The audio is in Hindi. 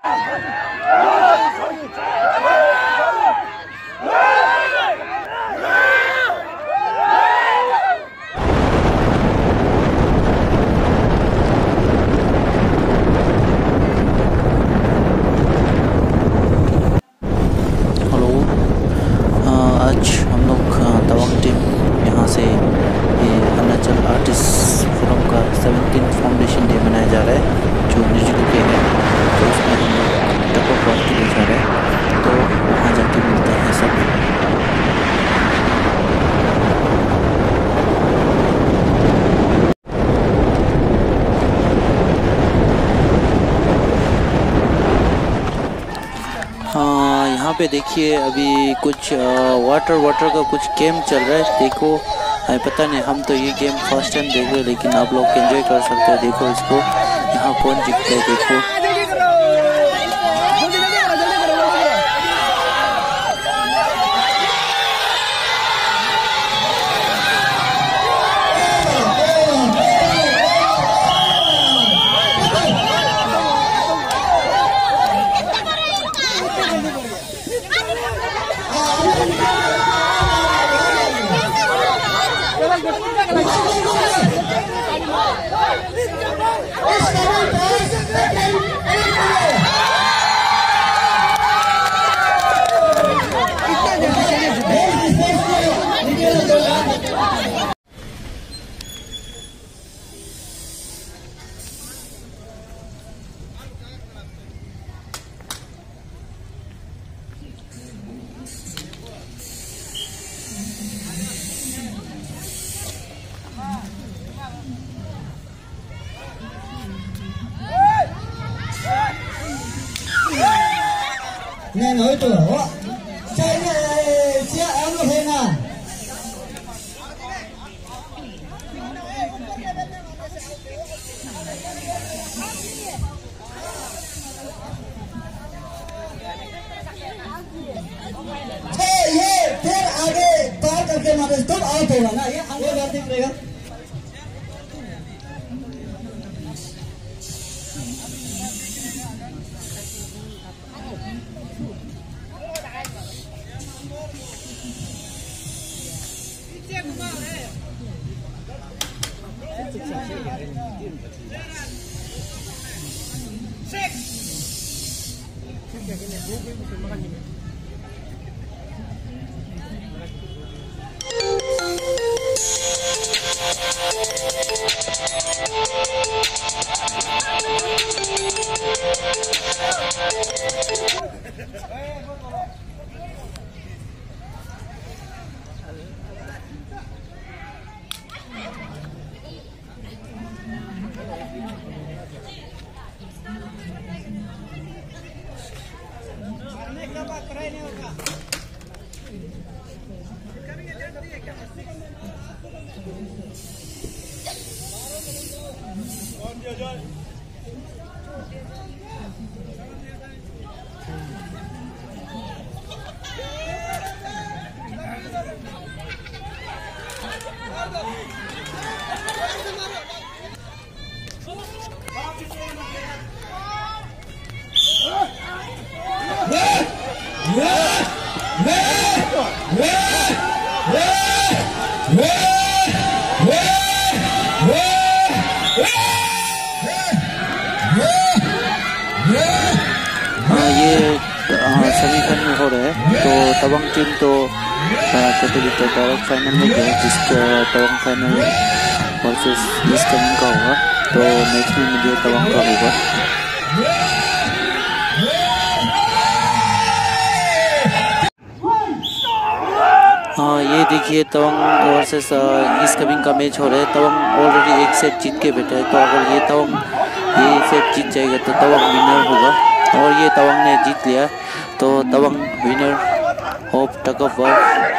आज हम लोग तवांग टीम यहाँ से ये अरुणाचल आर्टिस्ट फोरम का 17th फाउंडेशन डे मनाया जा रहा है जो निरजुली पे है। तो उसमें हम लोग टको पार्क के लिए जा रहे हैं, तो वहाँ जाके मिलते हैं सब। यहाँ पे देखिए अभी कुछ वाटर का कुछ गेम चल रहा है। देखो पता नहीं, हम तो ये गेम फर्स्ट टाइम देख रहे हैं, लेकिन आप लोग एंजॉय कर सकते हैं। देखो इसको, यहाँ कौन जीतता है देखो। Nghe nói tuổi quá, chơi này chia ấm một thế nào? ये फिर आगे पार करके मारे तब आउट होगा ना, ये आगे बात नहीं करेगा। सेमीफाइनल हो रहा है, तो तवांग टीम तो डायरेक्ट फाइनल में गया, जिसका Tawang final versus East Kameng का होगा। तो नेक्स्ट में मुझे तवांग का होगा। हाँ, ये देखिए तवांग वर्सेस ईस्ट कमिंग का मैच हो रहा है। तवांग ऑलरेडी एक सेट जीत के बैठा है, तो अगर ये तवांग ये सेट जीत जाएगा तो तवांग विनर होगा, और ये तवांग ने जीत लिया तो Tawang winner of tug of war.